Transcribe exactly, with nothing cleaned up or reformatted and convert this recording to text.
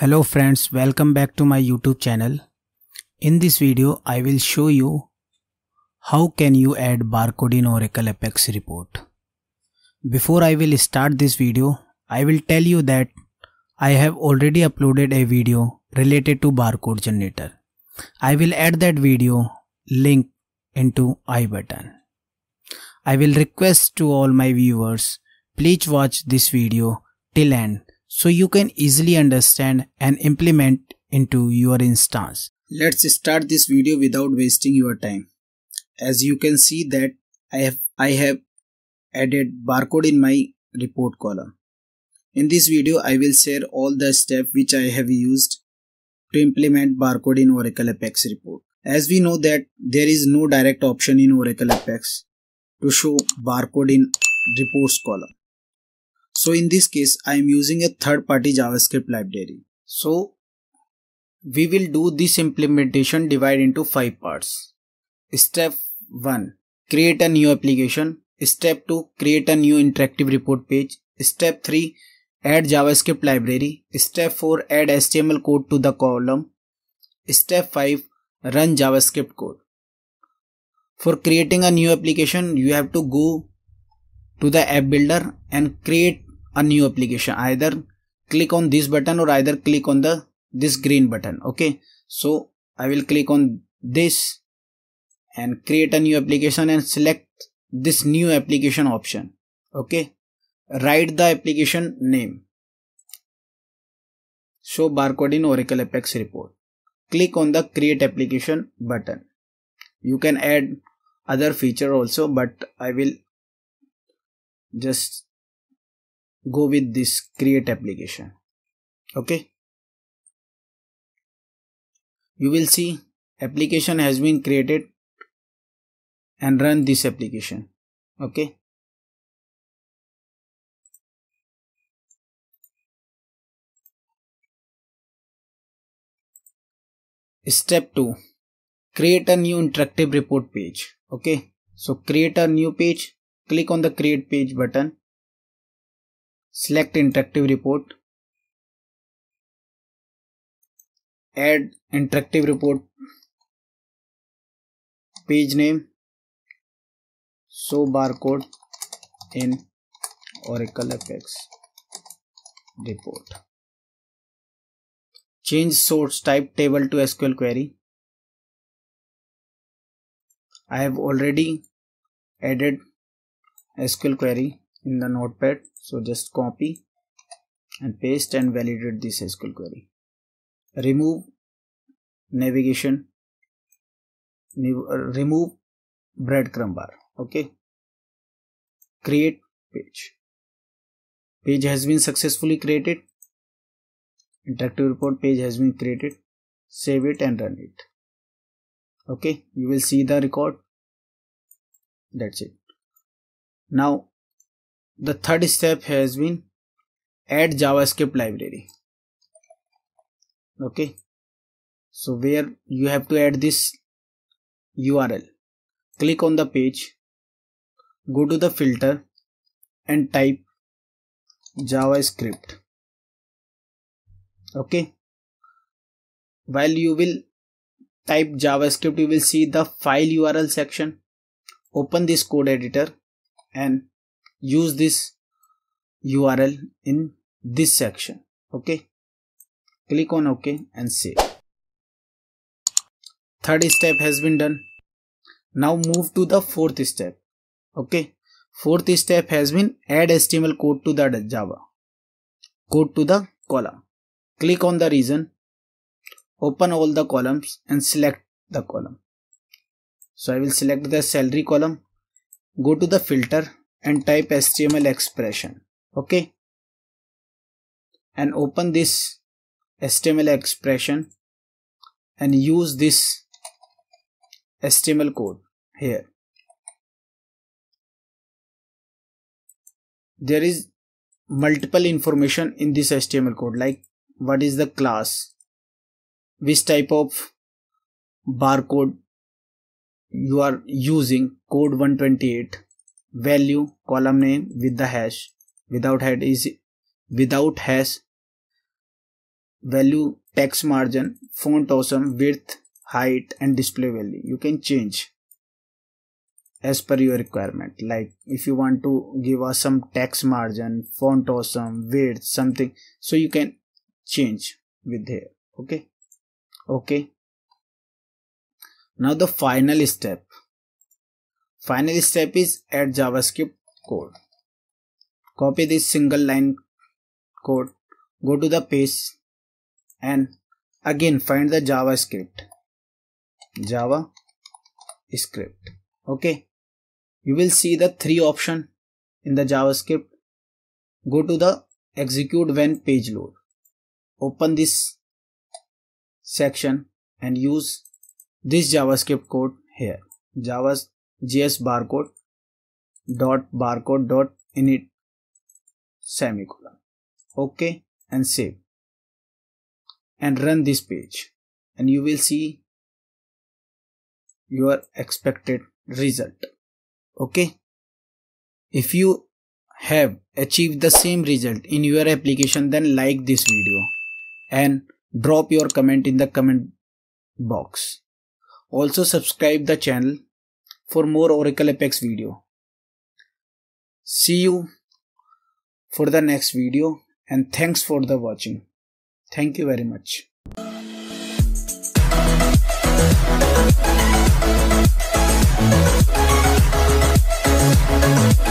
Hello friends, welcome back to my YouTube channel. In this video, I will show you how can you add barcode in Oracle Apex report. Before I will start this video, I will tell you that I have already uploaded a video related to barcode generator. I will add that video link into I button. I will request to all my viewers, please watch this video till end, so you can easily understand and implement into your instance. Let's start this video without wasting your time. As you can see that I have I have added barcode in my report column. In this video I will share all the steps which I have used to implement barcode in Oracle Apex report. As we know that there is no direct option in Oracle Apex to show barcode in reports column. So in this case, I am using a third-party JavaScript library. So we will do this implementation divided into five parts. Step one. Create a new application. Step two. Create a new interactive report page. Step three. Add JavaScript library. Step four. Add H T M L code to the column. Step five. Run JavaScript code. For creating a new application, you have to go to the app builder and create a new application. Either click on this button or either click on the this green button. Okay, so I will click on this and create a new application and select this new application option. Okay, write the application name. Show barcode in Oracle Apex report. Click on the create application button. You can add other feature also, but I will just go with this create application. Okay, you will see application has been created and run this application. Okay, step two. Create a new interactive report page. Okay, so create a new page. Click on the create page button. Select interactive report. Add interactive report page name. Show barcode in Oracle Apex report. Change source type table to S Q L query. I have already added S Q L query in the notepad, so just copy and paste and validate this S Q L query. Remove navigation, remove breadcrumb bar. Okay, create page. Page has been successfully created. Interactive report page has been created. Save it and run it. Okay, you will see the record. That's it. Now the third step has been add JavaScript library. Okay, so where you have to add this U R L. Click on the page, go to the filter and type JavaScript. Okay, while you will type JavaScript, you will see the file U R L section. Open this code editor and use this U R L in this section. Okay, click on OK and save. Third step has been done. Now move to the fourth step. Okay, fourth step has been add H T M L code to the Java code to the column. Click on the region, open all the columns and select the column. So I will select the salary column. Go to the filter and type H T M L expression. Okay, and open this H T M L expression and use this H T M L code here. There is multiple information in this H T M L code, like what is the class, which type of barcode you are using, code one twenty-eight, value, column name with the hash, without hash is without hash, value, text margin, font awesome, width, height and display value. You can change as per your requirement. Like if you want to give us some text margin, font awesome, width, something, so you can change with here. Okay. Okay. Now the final step. Final step is add JavaScript code. Copy this single line code, go to the page and again find the JavaScript. JavaScript. Okay. You will see the three options in the JavaScript. Go to the execute when page load. Open this section and use this JavaScript code here. Java's J S barcode dot barcode dot init semicolon. Okay, and save and run this page and you will see your expected result. Okay, if you have achieved the same result in your application, then like this video and drop your comment in the comment box. Also subscribe the channel for more Oracle Apex video. See you for the next video and thanks for the watching. Thank you very much. We'll be right back.